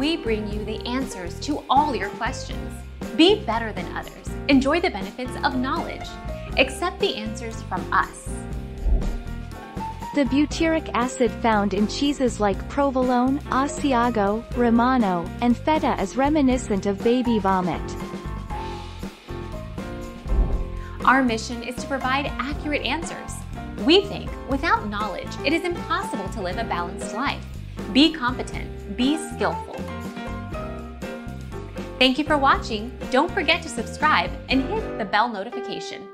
we bring you the answers to all your questions. Be better than others. Enjoy the benefits of knowledge. Accept the answers from us. The butyric acid found in cheeses like provolone, Asiago, Romano, and feta is reminiscent of baby vomit. Our mission is to provide accurate answers. We think without knowledge, it is impossible to live a balanced life. Be competent, be skillful. Thank you for watching. Don't forget to subscribe and hit the bell notification.